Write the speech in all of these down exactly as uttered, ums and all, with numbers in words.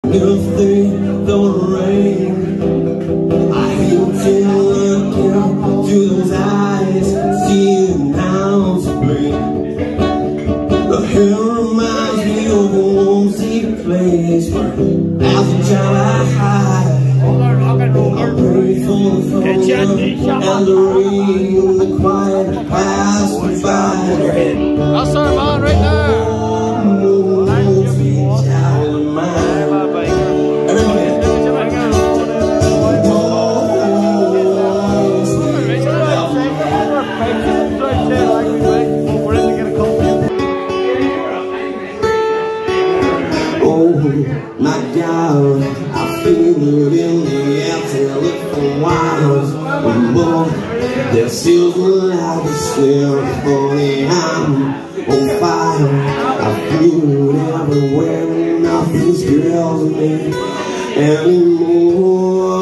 If they don't rain, I hate to look into those eyes, seeing now spring. The hair reminds me of a warm sea place where as a child I hide. I pray for the thunder and the rain, the quiet pass me by. I'll start on right now. Oh my God, I feel it in the air till it for miles. And boy, that seals my life is still holy. I'm on fire. I feel it everywhere and nothing scares me anymore.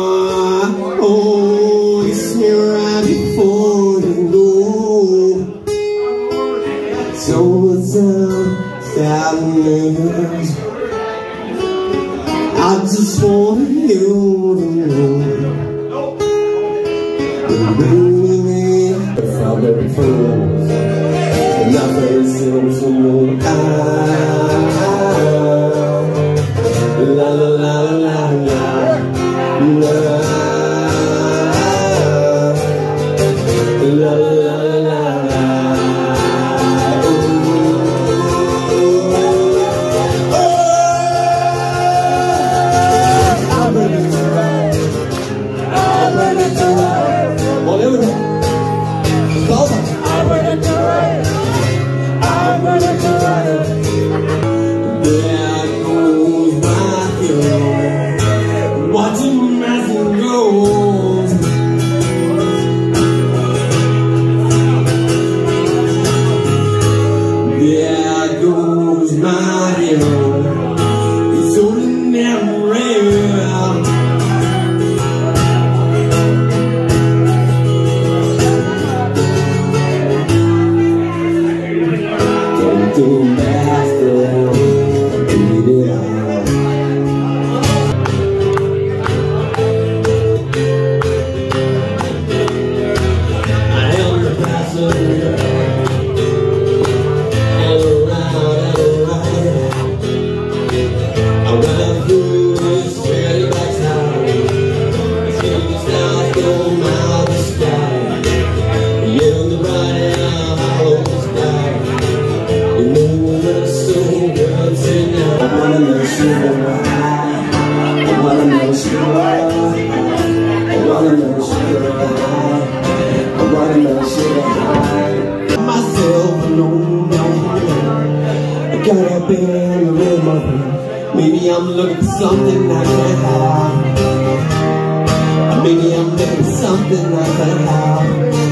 Oh, it's me right before you go. So it's a sadness. I just want you to know that baby, I found every fool and I very seems to know la la la la la la la la la la. Maybe I'm looking for something I can't have. Maybe I'm looking for something I can't have.